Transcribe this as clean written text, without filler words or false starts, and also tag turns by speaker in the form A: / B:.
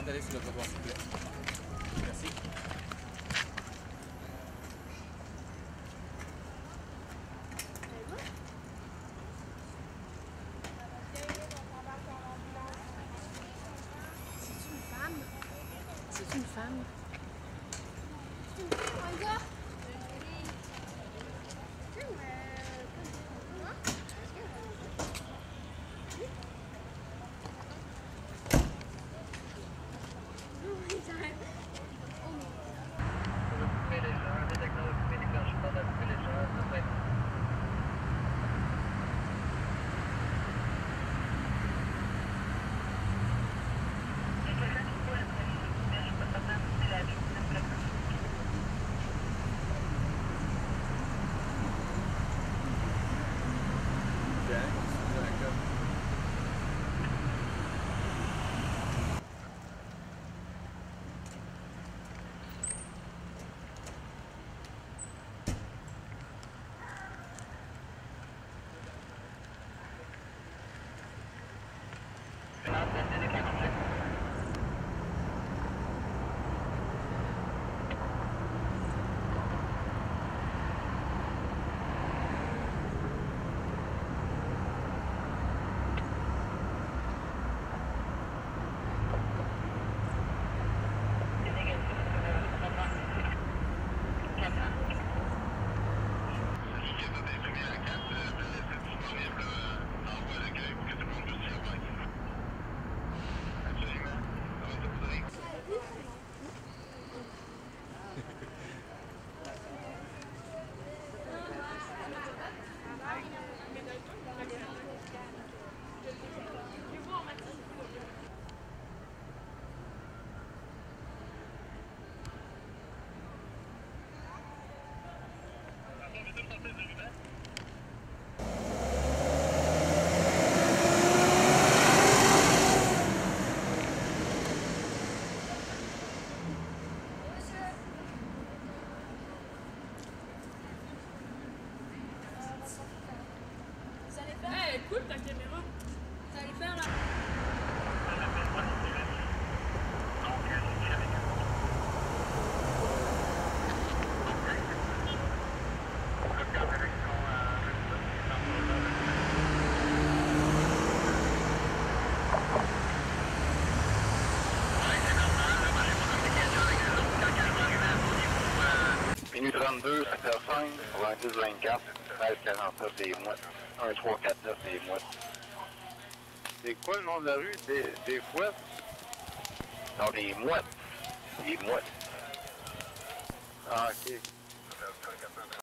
A: d'aller sur le trottoir, s'il vous plaît. Merci.
B: C'est une femme? C'est une femme?
C: Hey, écoute ta caméra. Ça allait faire là.
D: Minuit 32, secteur 5, 90 24, 13 49 des Mouettes. 1 3 4 9 des Mouettes. C'est quoi le nom de la rue? Des Fouettes? Non, des Mouettes. Des Mouettes. Ah, ok.